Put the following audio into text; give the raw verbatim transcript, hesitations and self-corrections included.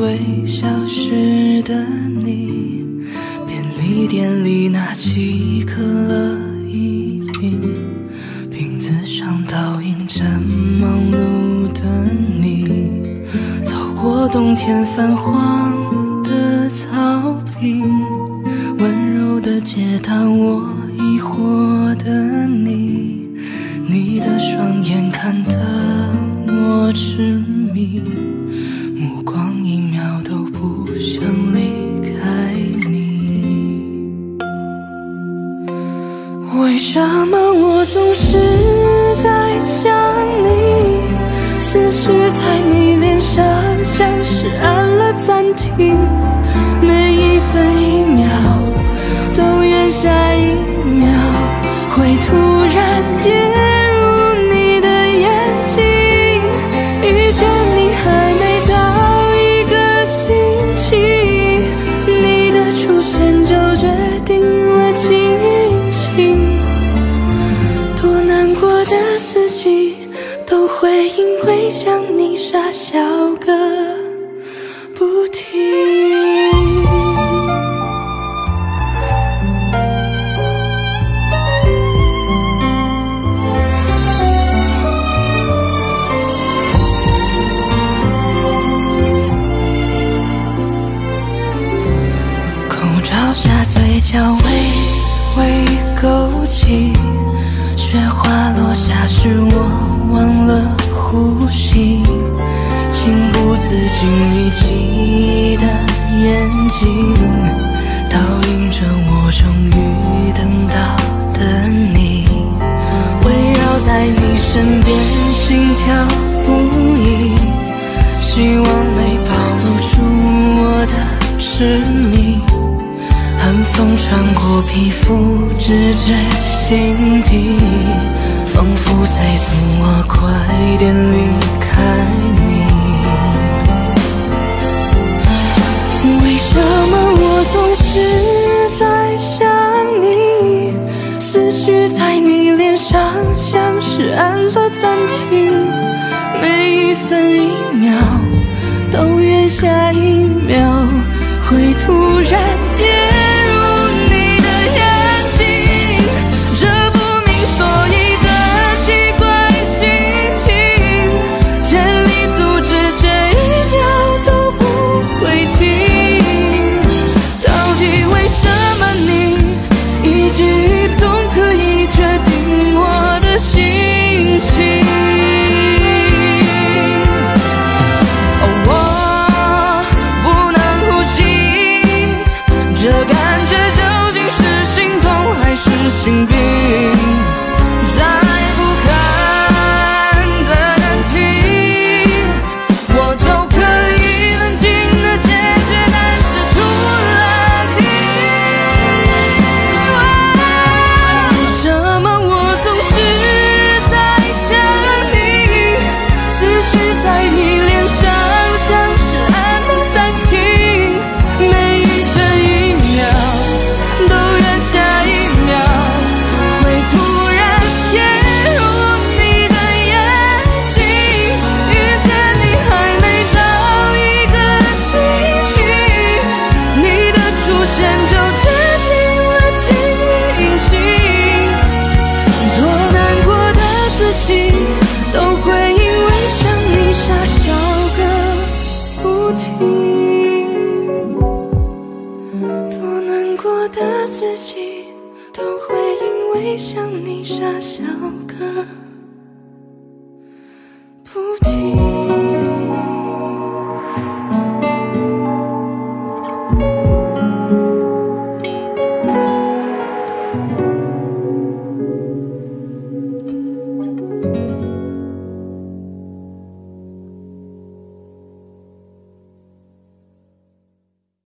为消失的你，便利店里拿起可乐一瓶，瓶子上倒映着忙碌的你，走过冬天泛黄的草坪，温柔的接到我疑惑的你，你的双眼看得我痴迷，目光一秒都不想离开你。为什么我总是在想你，思绪在你脸上像是按了暂停，每一分一秒都愿下一秒会突然跌入你的眼睛，遇见你还没到一个星期，你的出现就决定了今日阴晴，多难过的自己都会因为想你傻笑个不停。朝下嘴角微微勾起，雪花落下时我忘了呼吸，情不自禁眯起的眼睛倒映着我终于等到的你，围绕在你身边心跳不已，希望没暴露出我的痴迷，寒风穿过皮肤直至心底，仿佛催促我快点离开你。为什么我总是在想你，思绪在你脸上像是按了暂停，每一分一秒都愿下一秒会突然跌心病，再不堪的难题，我都可以冷静的解决，但是除了你，为什么我总是在想你，思绪在你脸上像是按了暂停，每一分一秒都愿下一秒突然跌入你的眼睛，遇见你还没到一个星期，你的出现就决定了今日阴晴，多难过的自己都会因为想你傻笑个不停，多难过的自己都会因为想你傻笑个